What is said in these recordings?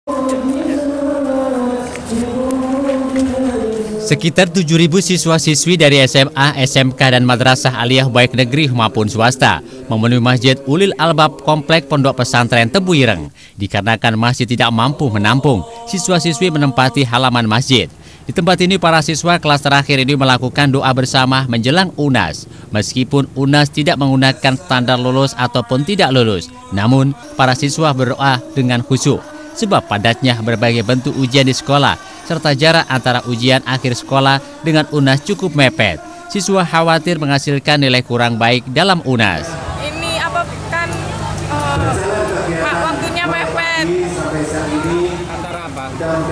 Sekitar 7.000 siswa-siswi dari SMA, SMK, dan madrasah aliyah baik negeri maupun swasta memenuhi Masjid Ulil Albab Komplek Pondok Pesantren Tebu Ireng dikarenakan masih tidak mampu menampung siswa-siswi menempati halaman masjid. Di tempat ini para siswa kelas terakhir ini melakukan doa bersama menjelang UNAS. Meskipun UNAS tidak menggunakan standar lulus ataupun tidak lulus, namun para siswa berdoa dengan khusyuk sebab padatnya berbagai bentuk ujian di sekolah serta jarak antara ujian akhir sekolah dengan UNAS cukup mepet. Siswa khawatir menghasilkan nilai kurang baik dalam UNAS. Ini apa kan waktunya mepet. Antara apa?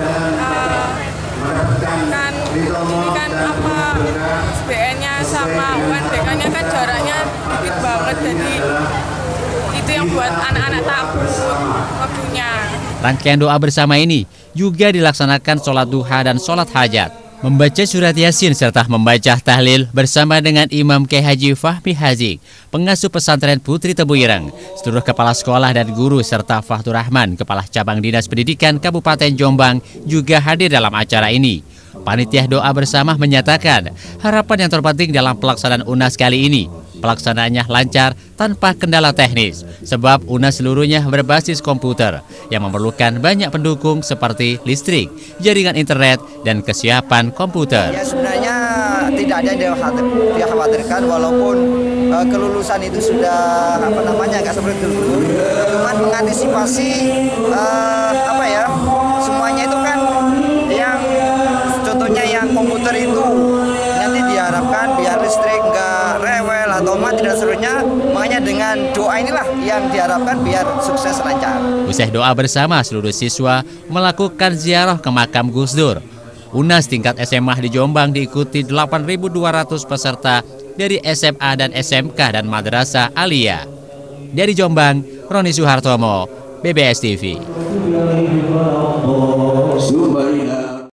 Kan ini kan apa SBN-nya sama UNBK-nya kan jaraknya dikit banget, jadi itu yang buat anak-anak takut waktunya. Rangkaian doa bersama ini juga dilaksanakan sholat duha dan sholat hajat, membaca surat Yasin serta membaca tahlil bersama dengan Imam Kiai Haji Fahmi Hazik, pengasuh pesantren Putri Tebu Ireng, seluruh kepala sekolah dan guru serta Fahtur Rahman, kepala cabang Dinas Pendidikan Kabupaten Jombang juga hadir dalam acara ini. Panitia doa bersama menyatakan harapan yang terpenting dalam pelaksanaan UNAS kali ini pelaksanaannya lancar tanpa kendala teknis, sebab UNAS seluruhnya berbasis komputer yang memerlukan banyak pendukung seperti listrik, jaringan internet, dan kesiapan komputer. Ya, sebenarnya tidak ada yang dikhawatirkan, walaupun kelulusan itu sudah agak seperti dulu, cuman mengantisipasi semuanya itu kan yang contohnya yang komputer itu nanti diharapkan biar listrik nggak rewel atau mati dan seterusnya, makanya dengan doa inilah yang diharapkan biar sukses lancar. Usai doa bersama, seluruh siswa melakukan ziarah ke makam Gus Dur. UNAS tingkat SMA di Jombang diikuti 8.200 peserta dari SMA dan SMK dan madrasah aliyah. Dari Jombang, Roni Suhartomo, BBS TV.